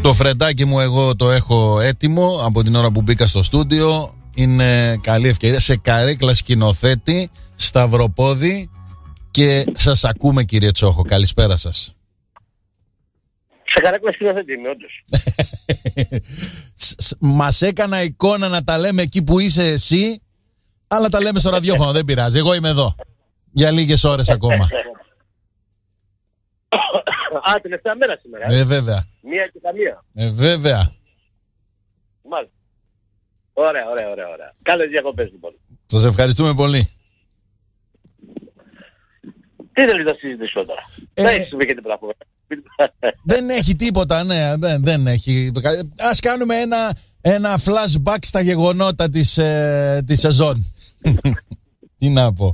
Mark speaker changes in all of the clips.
Speaker 1: Το φρεντάκι μου εγώ το έχω έτοιμο από την ώρα που μπήκα στο στούντιο. Είναι καλή ευκαιρία σε καρέκλα σκηνοθέτη, σταυροπόδι, και σας ακούμε, κύριε Τσόχο. Καλησπέρα σας.
Speaker 2: Σε καρέκλα σκηνοθέτη είμαι, όντως.
Speaker 1: Μας έκανα εικόνα να τα λέμε εκεί που είσαι εσύ, αλλά τα λέμε στο ραδιόφωνο, δεν πειράζει. Εγώ είμαι εδώ για λίγες ώρες ακόμα.
Speaker 2: Α, τελευταία μέρα σήμερα.
Speaker 1: Βέβαια.
Speaker 2: Μία και καμία.
Speaker 1: Βέβαια.
Speaker 2: Μάλιστα. Ωραία. Καλές διακοπές λοιπόν.
Speaker 1: Σας ευχαριστούμε πολύ.
Speaker 2: Τι θέλεις να συζητήσω τώρα? Δεν έχει συμβεί και τίποτα.
Speaker 1: Δεν έχει τίποτα, ναι, δεν έχει. Ας κάνουμε ένα flashback στα γεγονότα της σεζόν. Τι να πω.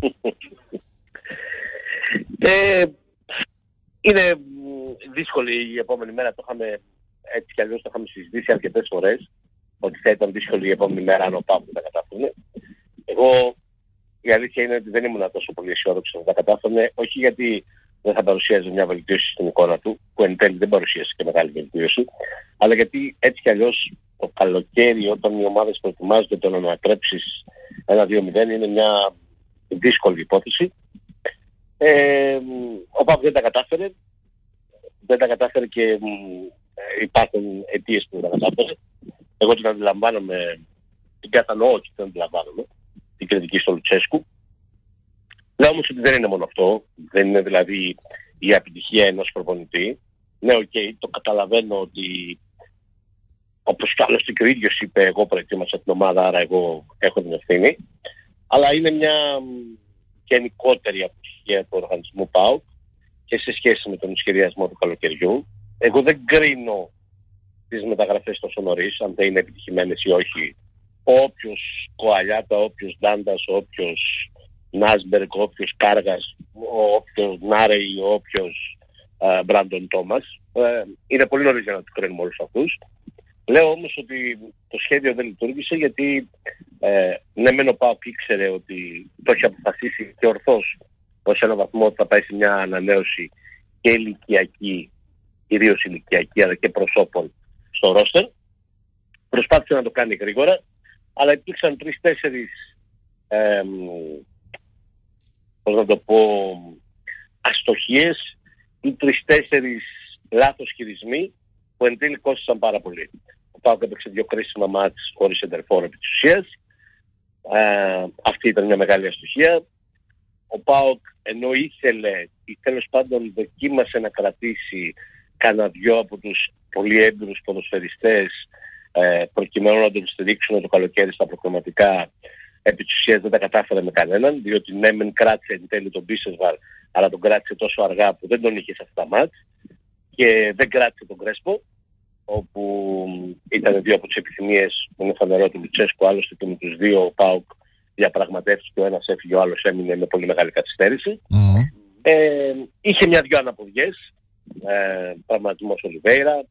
Speaker 2: Είναι δύσκολη η επόμενη μέρα, το είχαμε έτσι κι αλλιώς το είχαμε συζητήσει αρκετές φορές, ότι θα ήταν δύσκολη η επόμενη μέρα αν ο ΠΑΟΚ δεν τα κατάφερνε. Εγώ η αλήθεια είναι ότι δεν ήμουν τόσο πολύ αισιόδοξος να τα κατάφερνε, όχι γιατί δεν θα παρουσίαζε μια βελτίωση στην εικόνα του, που εν τέλει δεν παρουσίασε και μεγάλη βελτίωση, αλλά γιατί έτσι κι αλλιώς το καλοκαίρι, όταν οι ομάδες προετοιμάζονται το να ανατρέψεις 1-2-0, είναι μια δύσκολη υπόθεση. Ο ΠΑΟΚ δεν τα κατάφερε. Δεν τα κατάφερε και υπάρχουν αιτίες που δεν τα κατάφερε. Εγώ την αντιλαμβάνομαι, την κατανοώ και την αντιλαμβάνομαι, την κριτική στο Λουτσέσκου. Λέω όμως ότι δεν είναι μόνο αυτό. Δεν είναι δηλαδή η επιτυχία ενός προπονητή. Ναι, το καταλαβαίνω ότι όπως κι άλλωστε και ο ίδιος είπε, εγώ προετοίμασα την ομάδα, άρα εγώ έχω την ευθύνη. Αλλά είναι μια γενικότερη αποτυχία του οργανισμού ΠΑΟΚ και σε σχέση με τον σχεδιασμό του καλοκαιριού. Εγώ δεν κρίνω τις μεταγραφές τόσο νωρίς, αν δεν είναι επιτυχημένες ή όχι. Όποιος Κοαλιάτα, όποιος Ντάντας, όποιος Νάσμπερκ, όποιος Κάργας, όποιος Νάρεϊ, όποιος Μπράντον Τόμας. Είναι πολύ νωρίς για να τους κρίνουμε όλους αυτούς. Λέω όμως ότι το σχέδιο δεν λειτουργήσε γιατί ναι μεν ο ΠΑΟΚ ήξερε ότι το έχει αποφασίσει και ορθώς ως έναν βαθμό ότι θα πάει σε μια ανανέωση και ηλικιακή, κυρίως ηλικιακή, αλλά και προσώπων στο ρόστερ. Προσπάθησε να το κάνει γρήγορα, αλλά υπήρξαν 3-4 πώς να το πω, αστοχίες ή 3-4 λάθος χειρισμοί που εν τέλει κόστησαν πάρα πολύ. Ο ΠΑΟΚ έπαιξε 2 κρίσιμα μάτς χωρίς σεντερφόρ επί της ουσίας. Αυτή ήταν μια μεγάλη αστοχία. Ο ΠΑΟΚ ενώ ήθελε ή τέλος πάντων δοκίμασε να κρατήσει κανένα δυο από τους πολύ έμπειρους ποδοσφαιριστές προκειμένου να τον στηρίξουν το καλοκαίρι στα προκριματικά, επί της ουσίας δεν τα κατάφερε με κανέναν, διότι ναι μεν κράτησε εν τέλει τον Μπίσεσβαρ, αλλά τον κράτησε τόσο αργά που δεν τον είχε σε αυτά τα μάτς, και δεν κράτησε τον Κρέσπο, όπου ήταν 2 από τις επιθυμίες που είναι φανερό του Λουτσέσκου, άλλωστε και με τους 2 ο ΠΑΟΚ διαπραγματεύτηκε, ο ένας έφυγε, ο άλλος έμεινε με πολύ μεγάλη καθυστέρηση. Είχε 1-2 αναποδιές, τραυματισμός Ολιβέιρα,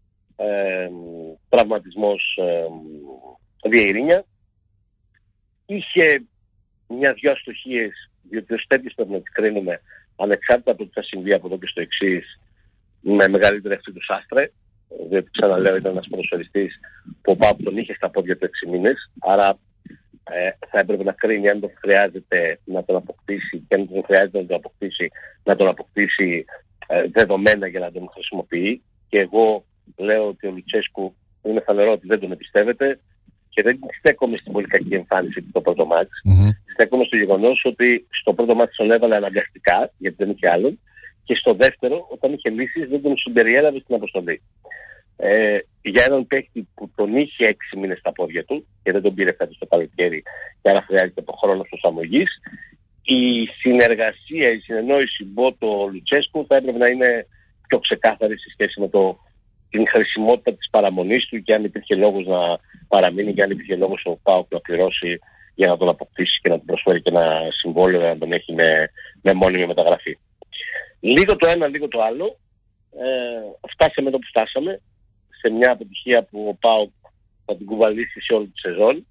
Speaker 2: τραυματισμός Βιεϊρίνια. Είχε 1-2 αστοχίες, διότι ως τέτοιες πρέπει να τις κρίνουμε, ανεξάρτητα από τι θα συμβεί από εδώ και στο εξής, με μεγαλύτερη ευθύνη του Σάστρε, διότι ξαναλέω ήταν ένας ποδοσφαιριστής που ο ΠΑΟΚ τον είχε στα πόδια του 6 μήνες, άρα θα έπρεπε να κρίνει αν τον χρειάζεται να τον αποκτήσει και αν τον χρειάζεται να τον αποκτήσει, να τον αποκτήσει δεδομένα για να τον χρησιμοποιεί. Και εγώ λέω ότι ο Λουτσέσκου είναι φανερό ότι δεν τον εμπιστεύεται και δεν στέκομαι στην πολύ κακή εμφάνιση του το πρώτο μάτς. Στέκομαι στο γεγονός ότι στο πρώτο μάτς τον έβαλε αναγκαστικά, γιατί δεν είχε άλλον, και στο δεύτερο, όταν είχε λύσεις, δεν τον συμπεριέλαβε στην αποστολή. Για έναν παίκτη που τον είχε 6 μήνες στα πόδια του και δεν τον πήρε φέτος το καλοκαίρι και άρα χρειάζεται το χρόνο προσαρμογής, η συνεργασία, η συνεννόηση Μπότο-Λουτσέσκου θα έπρεπε να είναι πιο ξεκάθαρη σε σχέση με την χρησιμότητα της παραμονής του και αν υπήρχε λόγος να παραμείνει και αν υπήρχε λόγος ο ΠΑΟΚ να πληρώσει για να τον αποκτήσει και να του προσφέρει και ένα συμβόλαιο να τον έχει με μόνιμη μεταγραφή. Λίγο το ένα, λίγο το άλλο. Φτάσαμε εδώ που φτάσαμε, σε μια αποτυχία που ο ΠΑΟΚ θα την κουβαλήσει σε όλη τη σεζόν.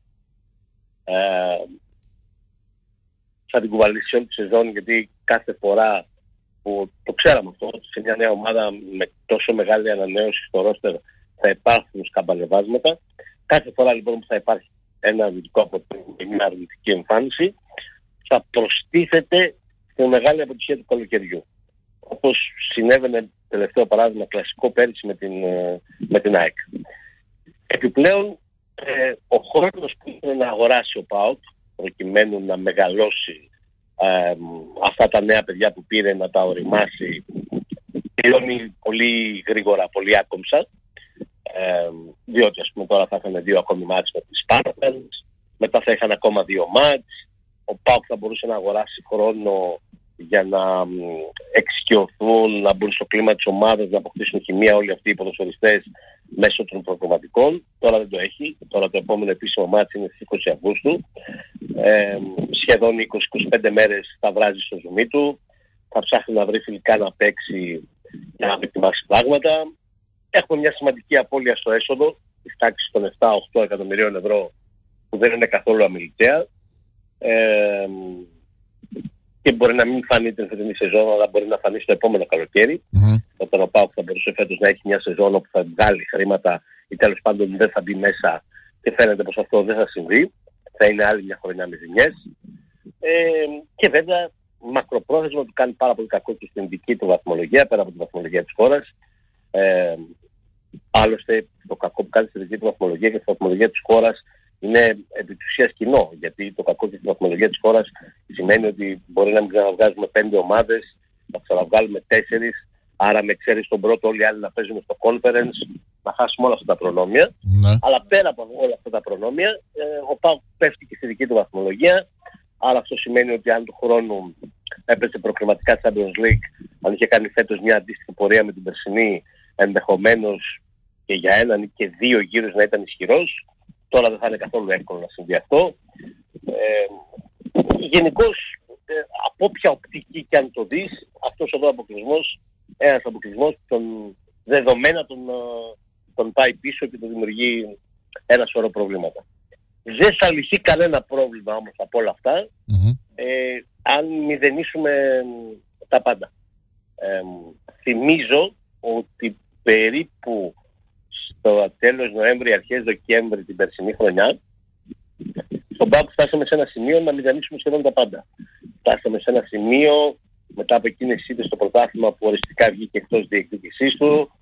Speaker 2: Θα την κουβαλήσει σε όλη τη σεζόν, γιατί κάθε φορά που το ξέραμε αυτό, σε μια νέα ομάδα με τόσο μεγάλη ανανέωση στο ρόστερ θα υπάρχουν σκαμπανεβάσματα. Κάθε φορά λοιπόν που θα υπάρχει ένα αρνητικό αποτέλεσμα, μια αρνητική εμφάνιση, θα προστίθεται στη μεγάλη αποτυχία του καλοκαιριού. Όπως συνέβαινε τελευταίο παράδειγμα κλασικό πέρυσι με την ΑΕΚ. Επιπλέον, ο χρόνος που ήθελε να αγοράσει ο ΠΑΟΚ προκειμένου να μεγαλώσει αυτά τα νέα παιδιά που πήρε, να τα οριμάσει, τελειώνει πολύ γρήγορα, πολύ άκομψα, διότι ας πούμε τώρα θα είχαν 2 ακόμη μάτς με τις Spartans, μετά θα είχαν ακόμα 2 μάτς, ο ΠΑΟΚ θα μπορούσε να αγοράσει χρόνο για να εξοικειωθούν, να μπουν στο κλίμα της ομάδας, να αποκτήσουν χημεία όλοι αυτοί οι ποδοσφαιριστές μέσω των προγραμματικών. Τώρα δεν το έχει. Τώρα το επόμενο επίσημο μάτι είναι στις 20 Αυγούστου. Σχεδόν 20-25 μέρες θα βράζει στο ζουμί του. Θα ψάχνει να βρει φιλικά να παίξει για να δοκιμάσει πράγματα. Έχουμε μια σημαντική απώλεια στο έσοδο της τάξης των 7-8 εκατομμυρίων ευρώ, που δεν είναι καθόλου αμιληταία. Και μπορεί να μην φανεί την φετινή σεζόν, αλλά μπορεί να φανεί στο επόμενο καλοκαίρι. Όταν ο ΠΑΟΚ θα μπορούσε φέτος να έχει μια σεζόν όπου θα βγάλει χρήματα ή τέλος πάντων δεν θα μπει μέσα, και φαίνεται πως αυτό δεν θα συμβεί. Θα είναι άλλη μια χρονιά με ζημιές. Και βέβαια μακροπρόθεσμα του κάνει πάρα πολύ κακό και στην δική του βαθμολογία, πέρα από τη βαθμολογία της χώρας. Άλλωστε το κακό που κάνει στη δική του βαθμολογία και στη βαθμολογία της χώρας είναι επί της ουσίας κοινό, γιατί το κακό και στη βαθμολογία της χώρας σημαίνει ότι μπορεί να μην ξαναβγάζουμε 5 ομάδες, να ξαναβγάλουμε 4, άρα με ξέρεις τον πρώτο όλοι οι άλλοι να παίζουν στο conference, να χάσουμε όλα αυτά τα προνόμια.
Speaker 1: Ναι.
Speaker 2: Αλλά πέρα από όλα αυτά τα προνόμια, ο ΠΑΟΚ πέφτει και στη δική του βαθμολογία, άρα αυτό σημαίνει ότι αν του χρόνου έπαιζε προκριματικά Champions League, αν είχε κάνει φέτος μια αντίστοιχη πορεία με την περσινή, ενδεχομένως και για έναν ή και 2 γύρους να ήταν ισχυρός. Τώρα δεν θα είναι καθόλου εύκολο να συμβεί αυτό. Γενικώς, από όποια οπτική και αν το δεις, αυτός εδώ αποκλεισμός, ένας αποκλεισμός τον δεδομένα τον πάει πίσω και του δημιουργεί ένα σωρό προβλήματα. Δεν θα λυθεί κανένα πρόβλημα όμως από όλα αυτά, αν μηδενίσουμε τα πάντα. Θυμίζω ότι περίπου στο τέλος Νοέμβρη, αρχές Δεκέμβρη την περσινή χρονιά, στον ΠΑΟΚ φτάσαμε σε ένα σημείο να μηδενίσουμε σχεδόν τα πάντα. Φτάσαμε σε ένα σημείο μετά από εκείνες τις ήττες στο πρωτάθλημα που οριστικά βγήκε εκτός διεκδίκησής του,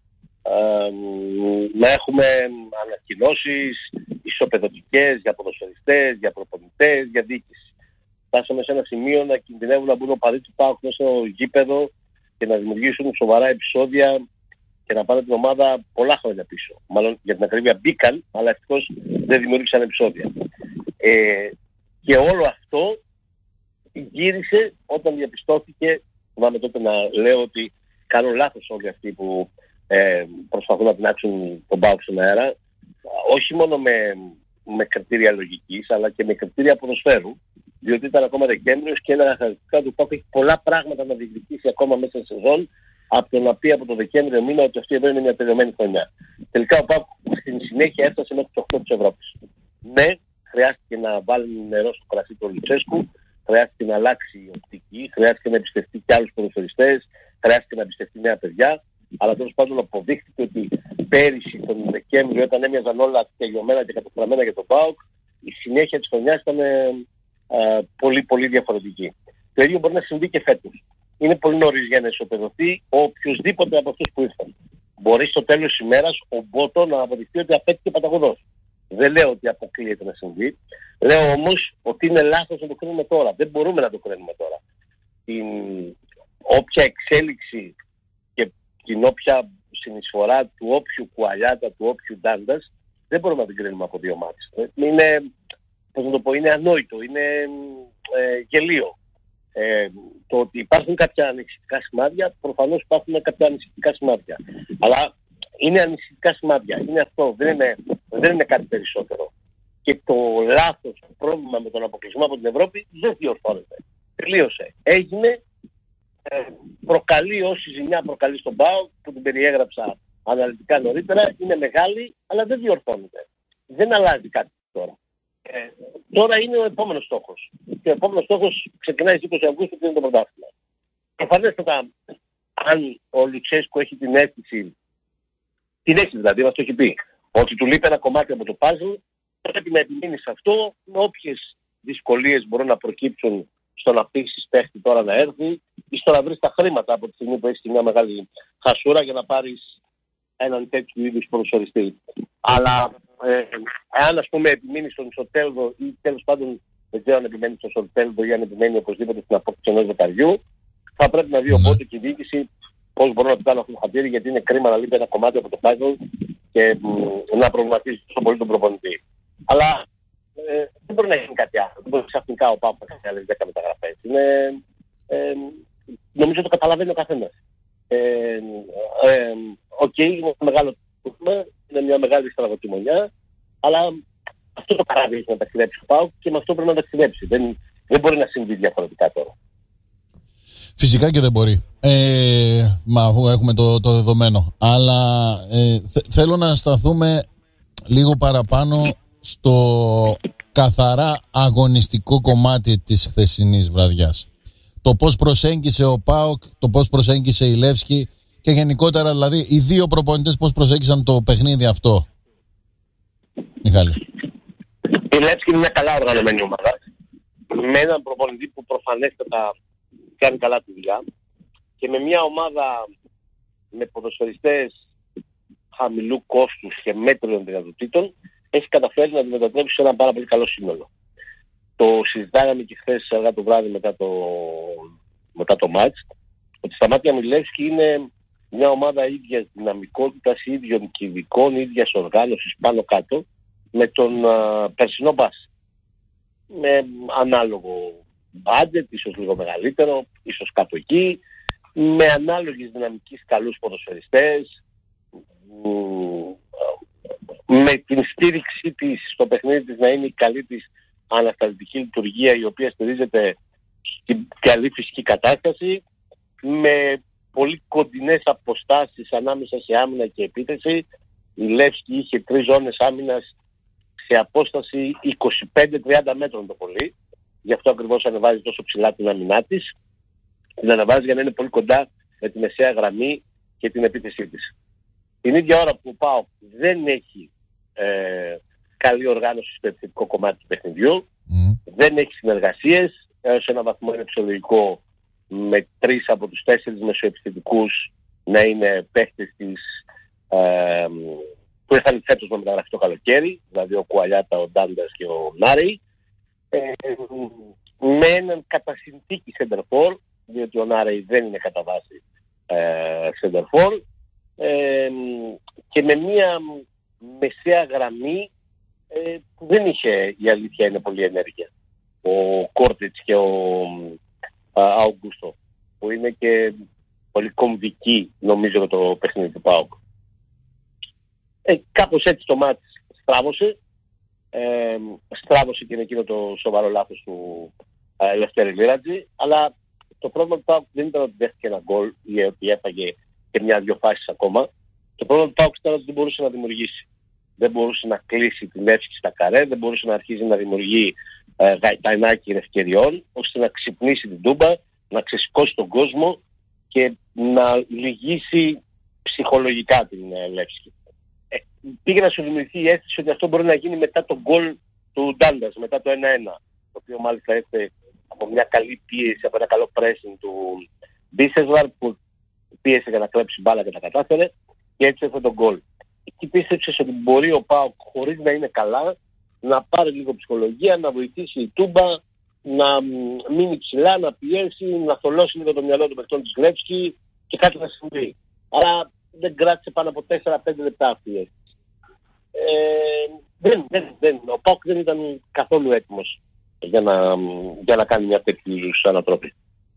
Speaker 2: να έχουμε ανακοινώσεις ισοπεδωτικές για ποδοσφαιριστές, για προπονητές, για διοίκηση. Φτάσαμε σε ένα σημείο να κινδυνεύουν να μπουν οπαδοί του ΠΑΟΚ μέσα στο γήπεδο και να δημιουργήσουν σοβαρά επεισόδια και να πάνε την ομάδα πολλά χρόνια πίσω. Μάλλον για την ακρίβεια μπήκαν, αλλά ευτυχώς δεν δημιούργησαν επεισόδια. Και όλο αυτό γύρισε όταν διαπιστώθηκε, θυμάμαι τότε να λέω ότι κάνουν λάθος όλοι αυτοί που προσπαθούν να πεινάξουν τον ΠΑΟΚ στον αέρα, όχι μόνο με κριτήρια λογικής, αλλά και με κριτήρια ποδοσφαίρου, διότι ήταν ακόμα Δεκέμβριος και ένα χαρακτηριστικά του ΠΑΟΚ έχει πολλά πράγματα να διεκδικήσει ακόμα μέσα στη σεζόν, από το να πει από το Δεκέμβριο μήνα ότι αυτή εδώ είναι μια τελειωμένη χρονιά. Τελικά ο ΠΑΟΚ στην συνέχεια έφτασε μέχρι το 8 της Ευρώπης. Ναι, χρειάστηκε να βάλει νερό στο κρασί του Λουτσέσκου, χρειάστηκε να αλλάξει η οπτική, χρειάστηκε να εμπιστευτεί και άλλους ποδοσφαιριστές, χρειάστηκε να εμπιστευτεί νέα παιδιά, αλλά τέλος πάντων αποδείχθηκε ότι πέρυσι τον Δεκέμβριο, όταν έμοιαζαν όλα τελειωμένα και καταστραμμένα για τον ΠΑΟΚ, η συνέχεια της χρονιάς ήταν πολύ πολύ διαφορετική. Το ίδιο μπορεί να συμβεί και φέτος. Είναι πολύ νωρίς για να ισοπεδωθεί οποιοδήποτε από αυτούς που ήρθαν. Μπορεί στο τέλος της ημέρας ο Μπότο να αποδειχθεί ότι απέτυχε παταγωδός. Δεν λέω ότι αποκλείεται να συμβεί. Λέω όμως ότι είναι λάθος να το κρίνουμε τώρα. Δεν μπορούμε να το κρίνουμε τώρα. Την όποια εξέλιξη και την όποια συνεισφορά του όποιου Κουαλιάτα, του όποιου Ντάντας, δεν μπορούμε να την κρίνουμε από 2 μάτς. Είναι, πώς να το πω, είναι ανόητο, είναι γελίο. Το ότι υπάρχουν κάποια ανησυχητικά σημάδια, προφανώς υπάρχουν κάποια ανησυχητικά σημάδια. Αλλά είναι ανησυχητικά σημάδια. Είναι αυτό, δεν είναι κάτι περισσότερο. Και το λάθος, το πρόβλημα με τον αποκλεισμό από την Ευρώπη δεν διορθώνεται. Τελείωσε. Έγινε, προκαλεί όση ζημιά προκαλεί στον ΠΑΟΚ, που την περιέγραψα αναλυτικά νωρίτερα, είναι μεγάλη, αλλά δεν διορθώνεται. Δεν αλλάζει κάτι τώρα. Τώρα είναι ο επόμενος στόχος. Και ο επόμενος στόχος ξεκινάει στις 20 Αυγούστου και είναι το πρωτάθλημα. Προφανέστατα, αν ο Λουτσέσκου έχει την αίσθηση Την έχει δηλαδή, μας το έχει πει. Ότι του λείπει ένα κομμάτι από το puzzle, πρέπει να επιμείνει σε αυτό, με όποιες δυσκολίες μπορούν να προκύψουν στο να πείσεις παίχτη τώρα να έρθει ή στο να βρεις τα χρήματα από τη στιγμή που έχεις μια μεγάλη χασούρα για να πάρεις έναν τέτοιου είδους ποδοσφαιριστή. Αλλά εάν ας πούμε επιμείνει στον Σοτέλδο ή τέλος πάντων δεν ξέρω αν επιμένει στον Σοτέλδο ή αν επιμένει οπωσδήποτε στην απόκτηση ενός δεκαριού, θα πρέπει να δει οπότε και η διοίκηση πώς μπορούν να του κάνουν αυτό το χατήρι, γιατί είναι κρίμα να λείπει ένα κομμάτι από το puzzle και να προβληματίσει τόσο πολύ τον προπονητή. Αλλά δεν μπορεί να γίνει κάτι άλλο. Δεν μπορεί ξαφνικά ο ΠΑΟΚ να κάνει άλλες 10 μεταγραφές. Νομίζω το καταλαβαίνει ο καθένας. Είναι ένα μεγάλο τούμα, είναι μια μεγάλη στραβοτημονιά, αλλά αυτό το καράβι έχει να ταξιδέψει ο ΠΑΟΚ και με αυτό πρέπει να ταξιδέψει. Δεν μπορεί να συμβεί διαφορετικά τώρα.
Speaker 1: Φυσικά και δεν μπορεί. Αφού έχουμε το δεδομένο. Αλλά θέλω να σταθούμε λίγο παραπάνω στο καθαρά αγωνιστικό κομμάτι της χθεσινής βραδιάς. Το πώς προσέγγισε ο ΠΑΟΚ, το πώς προσέγγισε η Λεύσκη και γενικότερα δηλαδή οι δύο προπονητές πώς προσέγγισαν το παιχνίδι αυτό. Μιχάλη.
Speaker 2: Η Λεύσκη είναι μια καλά οργανωμένη ομάδα. Με έναν προπονητή που προφανέστατα κάνει καλά τη δουλειά και με μια ομάδα με ποδοσφαιριστές χαμηλού κόστους και μέτριων δυνατοτήτων έχει καταφέρει να τη μετατρέψει σε ένα πάρα πολύ καλό σύνολο. Το συζητάγαμε και χθες αργά το βράδυ μετά το μάτς, ότι στα μάτια μου η Λεύσκη είναι μια ομάδα ίδιας δυναμικότητας, ίδιων κηδικών, ίδιας οργάνωσης πάνω κάτω με τον περσινό Μπάς. Με ανάλογο budget, ίσως λίγο μεγαλύτερο, ίσως κάτω εκεί, με ανάλογης δυναμικής καλούς ποδοσφαιριστές, με την στήριξή της στο παιχνίδι της να είναι η καλή της ανασταλτική λειτουργία η οποία στηρίζεται στην καλή φυσική κατάσταση, με πολύ κοντινές αποστάσεις ανάμεσα σε άμυνα και επίθεση. Η Λεύσκη είχε 3 ζώνες άμυνας σε απόσταση 25-30 μέτρων το πολύ. Γι' αυτό ακριβώς ανεβάζει τόσο ψηλά την αμυνά της. Την ανεβάζει για να είναι πολύ κοντά με τη μεσαία γραμμή και την επίθεσή της. Την ίδια ώρα που ο ΠΑΟΚ δεν έχει καλή οργάνωση στο επιθετικό κομμάτι του παιχνιδιού, δεν έχει συνεργασίες, έως ένα βαθμό είναι φυσιολογικό με 3 από τους 4 μεσοεπιθετικούς να είναι παίχτες που είχαν φέτος να μεταγραφεί το καλοκαίρι, δηλαδή ο Κουαλιάτα, ο Ντάντας και ο Νάρη, με έναν κατά συνθήκη center-for, διότι ο Νάρη δεν είναι κατά βάση center-for, και με μια μεσαία γραμμή που δεν είχε, η αλήθεια είναι, πολύ ενέργεια. Ο Κόρτιτς και ο Αουγκούστο, που είναι και πολύ κομβική νομίζω το παιχνίδι του ΠΑΟΚ. Κάπως έτσι το μάτς στράβωσε. Στράβωσε και είναι εκείνο το σοβαρό λάθος του Λευτέρη Λίρατζη, αλλά το πρόβλημα του ΠΑΟΚ δεν ήταν ότι δέχτηκε ένα γκολ ή ότι έφαγε και 1-2 φάσεις ακόμα. Το πρόβλημα του ΠΑΟΚ ήταν ότι δεν μπορούσε να δημιουργήσει. Δεν μπορούσε να κλείσει την Λεύσκη στα καρέ, δεν μπορούσε να αρχίσει να δημιουργεί γαϊτανάκι ευκαιριών, ώστε να ξυπνήσει την Τούμπα, να ξεσηκώσει τον κόσμο και να λυγίσει ψυχολογικά την Λεύσκη. Πήγε να σου δημιουργηθεί η αίσθηση ότι αυτό μπορεί να γίνει μετά τον γκολ του Ντάντας, μετά το 1-1, το οποίο μάλιστα έρθει από μια καλή πίεση, από ένα καλό pressing του Μπίσεσβαρ που πίεσε για να κλέψει μπάλα και τα κατάφερε και έτσι έφερε τον γκολ. Εκεί πίστεψες ότι μπορεί ο ΠΑΟΚ χωρίς να είναι καλά να πάρει λίγο ψυχολογία, να βοηθήσει η Τούμπα, να μείνει ψηλά, να πιέσει, να θολώσει λίγο το μυαλό του παιχτών της Λεύσκη και κάτι να συμβεί. Αλλά δεν κράτησε πάνω από 4-5 λεπτά αυτή η αίσθηση. Ο ΠΑΟΚ δεν ήταν καθόλου έτοιμος για να κάνει μια τέτοιου ανατροπή.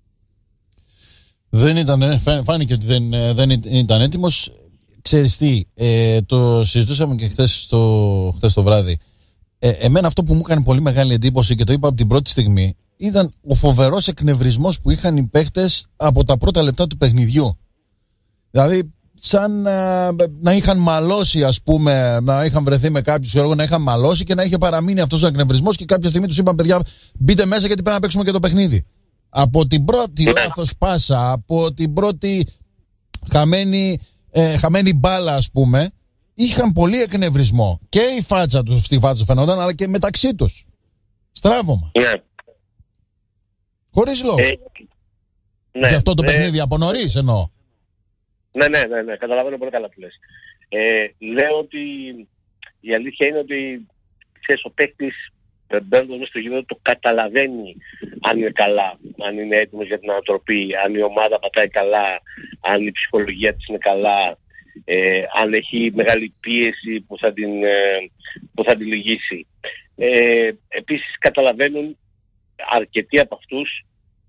Speaker 1: Δεν ήταν, φάνηκε ότι δεν ήταν έτοιμος. Ξέρεις τι, το συζητούσαμε και χθες το βράδυ. Εμένα αυτό που μου έκανε πολύ μεγάλη εντύπωση και το είπα από την πρώτη στιγμή ήταν ο φοβερός εκνευρισμός που είχαν οι παίχτες από τα πρώτα λεπτά του παιχνιδιού. Δηλαδή σαν να είχαν μαλώσει, ας πούμε, να είχαν βρεθεί με κάποιους, να είχαν μαλώσει και να είχε παραμείνει αυτός ο εκνευρισμός και κάποια στιγμή τους είπαν, παιδιά, μπείτε μέσα γιατί πρέπει να παίξουμε και το παιχνίδι. Από την πρώτη λάθος πάσα, από την πρώτη χαμένη χαμένη μπάλα, ας πούμε, είχαν πολύ εκνευρισμό. Και η φάτσα του στη φάτσα φαινόταν, αλλά και μεταξύ τους. Στράβωμα.
Speaker 2: Ναι.
Speaker 1: Χωρίς λόγο.
Speaker 2: Ναι,
Speaker 1: γι' αυτό το παιχνίδι από νωρίς εννοώ.
Speaker 2: Ναι, καταλαβαίνω πολύ καλά που λες. Λέω ότι η αλήθεια είναι ότι ξέρεις, ο παίκτης μπαίνοντας μέσα στο γήπεδο το καταλαβαίνει αν είναι καλά, αν είναι έτοιμος για την ανατροπή, αν η ομάδα πατάει καλά, αν η ψυχολογία της είναι καλά, αν έχει μεγάλη πίεση που θα την λυγίσει. Επίσης καταλαβαίνουν αρκετοί από αυτούς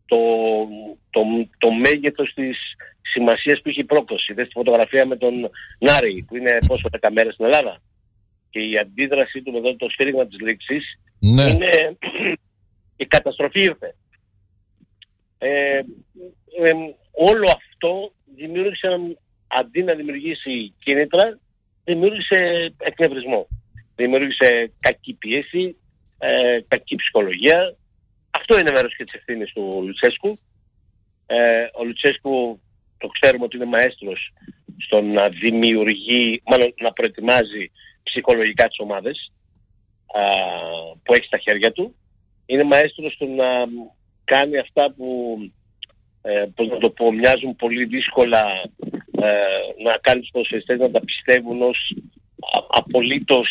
Speaker 2: το μέγεθος της σημασίας που έχει η πρόκληση. Δες τη φωτογραφία με τον Νάρη που είναι πόσο 10 μέρες στην Ελλάδα και η αντίδραση του με το σφύριγμα της λήξης είναι η καταστροφή ήρθε. Όλο αυτό δημιούργησε, αντί να δημιουργήσει κίνητρα, δημιούργησε εκνευρισμό. Δημιούργησε κακή πίεση, κακή ψυχολογία. Αυτό είναι μέρος και της ευθύνης του Λουτσέσκου. Ο Λουτσέσκου το ξέρουμε ότι είναι μαέστρος στο να δημιουργεί, μάλλον να προετοιμάζει ψυχολογικά τις ομάδες που έχει στα χέρια του. Είναι μαέστρος στο να κάνει αυτά που, πώς να το πω, μοιάζουν πολύ δύσκολα, να κάνει τους ποδοσφαιριστές να τα πιστεύουν ως απολύτως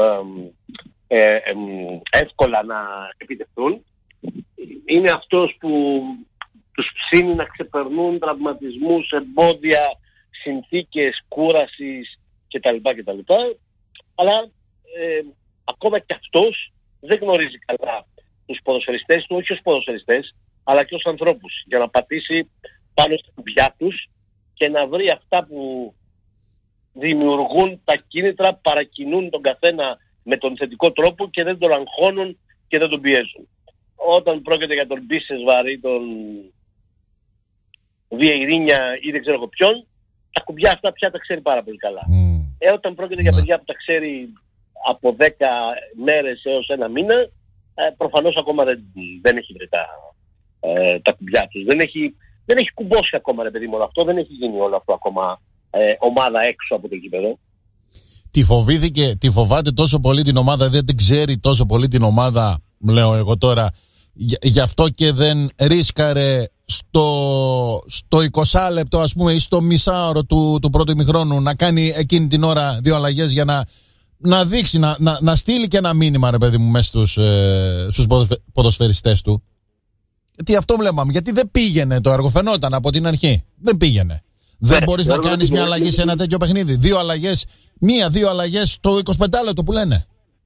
Speaker 2: εύκολα να επιτευχθούν. Είναι αυτός που τους ψήνει να ξεπερνούν τραυματισμούς, εμπόδια, συνθήκες κούρασης κτλ. Αλλά ακόμα και αυτός δεν γνωρίζει καλά τους ποδοσφαιριστές του, όχι ως ποδοσφαιριστές, αλλά και ως ανθρώπους, για να πατήσει πάνω στα κουμπιά τους και να βρει αυτά που δημιουργούν τα κίνητρα, παρακινούν τον καθένα με τον θετικό τρόπο και δεν τον αγχώνουν και δεν τον πιέζουν. Όταν πρόκειται για τον Μπίσεσβαρ ή τον Βιεϊρίνια ή δεν ξέρω εγώ ποιον, τα κουμπιά αυτά πια τα ξέρει πάρα πολύ καλά. Όταν πρόκειται για παιδιά που τα ξέρει από 10 μέρες έως ένα μήνα, προφανώς ακόμα δεν έχει βρει τα κουμπιά τους. Δεν έχει κουμπώσει ακόμα, ρε παιδί μου, όλο αυτό. Δεν έχει γίνει όλο αυτό ακόμα ομάδα έξω από το γήπεδο.
Speaker 1: Τη φοβάται τόσο πολύ την ομάδα, δεν την ξέρει τόσο πολύ την ομάδα, λέω εγώ τώρα. Γι' αυτό και δεν ρίσκαρε στο 20 λεπτό, ας πούμε, ή στο μισάωρο του πρώτου ημιχρόνου να κάνει εκείνη την ώρα 2 αλλαγές για να δείξει, να στείλει και ένα μήνυμα, ρε παιδί μου, μέσα στους ποδοσφαιριστές του. Γιατί αυτό βλέπαμε. Γιατί δεν πήγαινε το έργο, φαινόταν από την αρχή. Δεν πήγαινε. Δεν μπορείς να κάνεις μια αλλαγή σε ένα τέτοιο παιχνίδι. 2 αλλαγές, 1-2 αλλαγές στο 25 λεπτό που λένε.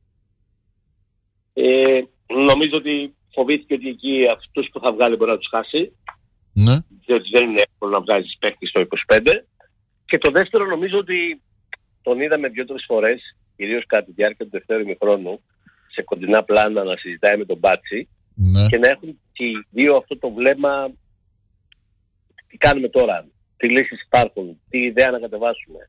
Speaker 2: Νομίζω ότι φοβήθηκε ότι εκεί αυτούς που θα βγάλει μπορεί να τους χάσει.
Speaker 1: Ναι.
Speaker 2: Διότι δεν είναι εύκολο να βγάζεις παίκτη στο 25. Και το δεύτερο, νομίζω ότι τον είδαμε 2-3 φορές, κυρίως κατά τη διάρκεια του δεύτερου ημιχρόνου, σε κοντινά πλάνα να συζητάει με τον Μπάτσι, ναι, και να έχουν και οι δύο αυτό το βλέμμα, τι κάνουμε τώρα, τι λύσεις υπάρχουν, τι ιδέα να κατεβάσουμε.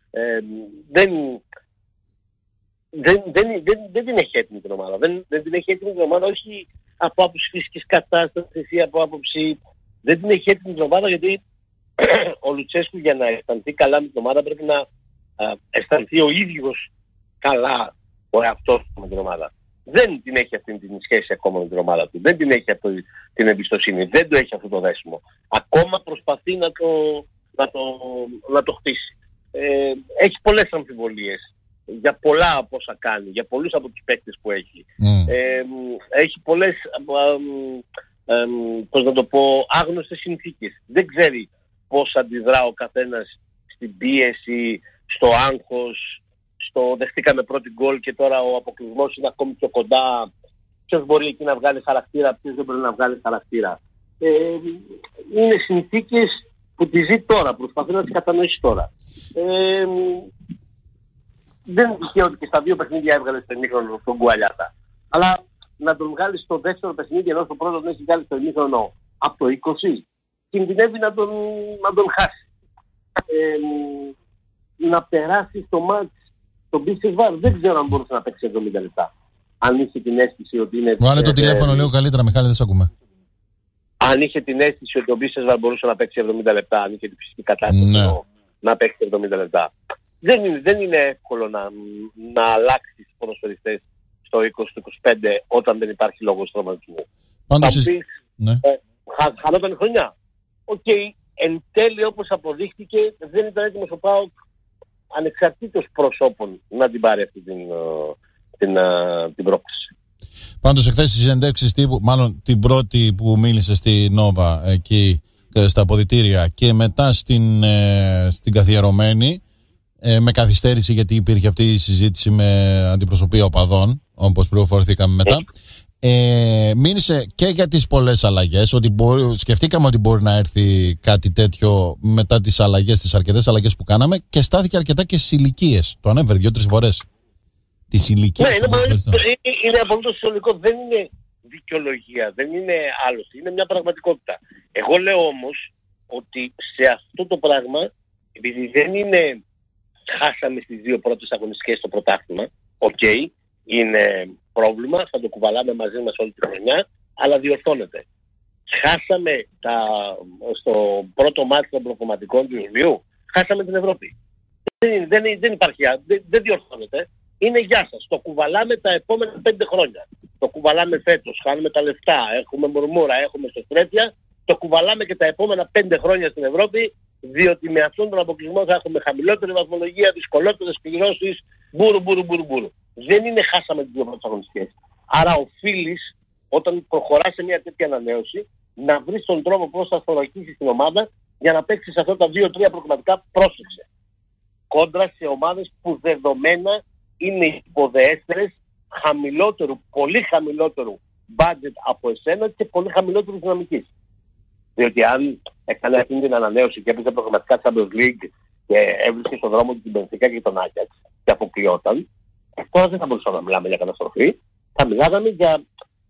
Speaker 2: Δεν την έχει έτοιμη την ομάδα. Δεν την έχει έτοιμη την ομάδα, όχι από άποψη φυσικής κατάστασης ή από άποψη... Δεν την έχει έτοιμη την ομάδα, γιατί ο Λουτσέσκου για να αισθανθεί καλά με την ομάδα πρέπει να αισθανθεί ο ίδιος καλά ο εαυτός του με την ομάδα. Δεν την έχει αυτή την σχέση ακόμα με την ομάδα του. Δεν την έχει αυτή την εμπιστοσύνη. Δεν το έχει αυτό το δέσιμο. Ακόμα προσπαθεί να το χτίσει. Έχει πολλές αμφιβολίες για πολλά από όσα κάνει, για πολλούς από τους παίκτες που έχει. Έχει πολλές, πώς να το πω, άγνωστες συνθήκες. Δεν ξέρει πώς αντιδρά ο καθένας στην πίεση, στο άγχος, στο δεχτήκαμε πρώτη γκολ και τώρα ο αποκλεισμός είναι ακόμη πιο κοντά. Ποιος μπορεί εκεί να βγάλει χαρακτήρα, ποιος δεν μπορεί να βγάλει χαρακτήρα. Είναι συνθήκες που τη ζει τώρα, προσπαθεί να τις κατανοήσει τώρα. Δεν είναι τυχαίο ότι και στα 2 παιχνίδια έβγαλε στο ημίχρονο τον Γκουαλιάτα. Αλλά να τον βγάλει στο δεύτερο παιχνίδι, ενώ στο πρώτο δεν έχει βγάλει στο ημίχρονο από το 20, κινδυνεύει να τον χάσει. Να περάσει στο μάτς τον Μπίσεσβαρ, δεν ξέρω αν μπορούσε να παίξει 70 λεπτά. Αν είχε την αίσθηση ότι είναι...
Speaker 1: Βάλε το τηλέφωνο λίγο καλύτερα, Μιχάλη, δεν σε ακούμε.
Speaker 2: Αν είχε την αίσθηση ότι ο Μπίσεσβαρ μπορούσε να παίξει 70 λεπτά, αν είχε την φυσική κατάσταση, να παίξει 70 λεπτά. Δεν είναι εύκολο να αλλάξεις ποδοσφαιριστές στο 20-25 όταν δεν υπάρχει λόγος τραυματισμού.
Speaker 1: Πάντως,
Speaker 2: θα πεις,
Speaker 1: ναι.
Speaker 2: χανόταν η χρονιά. Οκ, εν τέλει όπως αποδείχτηκε δεν ήταν έτοιμος ο ΠΑΟΚ ανεξαρτήτως προσώπων να την πάρει αυτή την πρόκληση.
Speaker 1: Πάντως εχθές στις συνεντεύξεις τύπου, μάλλον την πρώτη που μίλησε στη Νόβα εκεί στα αποδυτήρια και μετά στην καθιερωμένη, με καθυστέρηση γιατί υπήρχε αυτή η συζήτηση με αντιπροσωπεία οπαδών, όπως πληροφορηθήκαμε μετά, μίλησε και για τις πολλές αλλαγές, ότι σκεφτήκαμε ότι μπορεί να έρθει κάτι τέτοιο μετά τις αλλαγές, τις αρκετές αλλαγές που κάναμε, και στάθηκε αρκετά και στις ηλικίες. Το ανέφερε 2-3 φορές. Τις ηλικίες.
Speaker 2: Ναι, είναι απολύτως φυσιολογικό. Δεν είναι δικαιολογία, δεν είναι άλλωση. Είναι μια πραγματικότητα. Εγώ λέω όμως ότι σε αυτό το πράγμα, επειδή δεν είναι χάσαμε στις 2 πρώτες αγωνιστικές στο πρωτάθλημα, είναι πρόβλημα, θα το κουβαλάμε μαζί μας όλη τη χρονιά, αλλά διορθώνεται. Χάσαμε στο πρώτο μάτι των προκομματικών του Ιουλίου, χάσαμε την Ευρώπη. Δεν υπάρχει, δεν διορθώνεται. Είναι γεια σας. Το κουβαλάμε τα επόμενα 5 χρόνια. Το κουβαλάμε φέτος, χάνουμε τα λεφτά, έχουμε μουρμούρα, έχουμε σωστρέφεια. Το κουβαλάμε και τα επόμενα 5 χρόνια στην Ευρώπη, διότι με αυτόν τον αποκλεισμό θα έχουμε χαμηλότερη βαθμολογία, δυσκολότερες πληρώσεις, μπούρου. Δεν είναι χάσαμε τις 2 πρώτες αγωνιστικές. Άρα οφείλεις, όταν προχωράς σε μια τέτοια ανανέωση, να βρεις τον τρόπο πώς θα θωρακίσεις την ομάδα για να παίξεις αυτά τα 2-3 προκριματικά, πρόσεξε. Κόντρα σε ομάδες που δεδομένα είναι υποδεέστερες, πολύ χαμηλότερου budget από εσένα και πολύ χαμηλότερης δυναμικής. Διότι αν έκανε αυτή την ανανέωση και έπαιζε προγραμματικά Champions League και έβρισκε στον δρόμο του την Μπενφίκα και τον Άγιαξ και αποκλειόταν, τώρα δεν θα μπορούσαμε να μιλάμε για καταστροφή. Θα μιλάγαμε για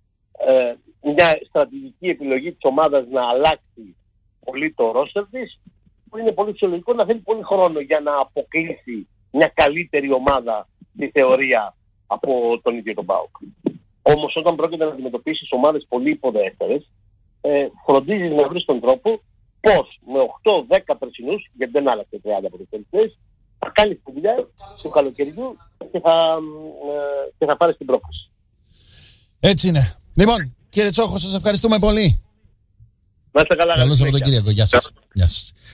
Speaker 2: μια στρατηγική επιλογή της ομάδας να αλλάξει πολύ το ρόστερ της, που είναι πολύ φυσιολογικό, να θέλει πολύ χρόνο για να αποκλείσει μια καλύτερη ομάδα στη θεωρία από τον ίδιο τον ΠΑΟΚ. Όμως όταν πρόκειται να αντιμετωπίσεις ομάδες πολύ υποδέστερες, φροντίζεις να βρεις τον τρόπο πώς με 8-10 περσινούς, γιατί δεν άλλαξε 30 πρωτοστελιστές, θα κάνεις τη δουλειά του καλοκαιριού και θα πάρεις την πρόκληση.
Speaker 1: Έτσι είναι. Λοιπόν, κύριε Τσόχο, σας ευχαριστούμε πολύ.
Speaker 2: Να είστε καλά.
Speaker 1: Καλό Σαββατοκύριακο. Γεια σας.